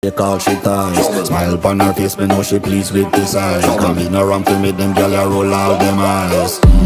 Take all she ties. Smile upon her face, me know she pleased with this eye. Come in around to make them gyal a roll out them eyes.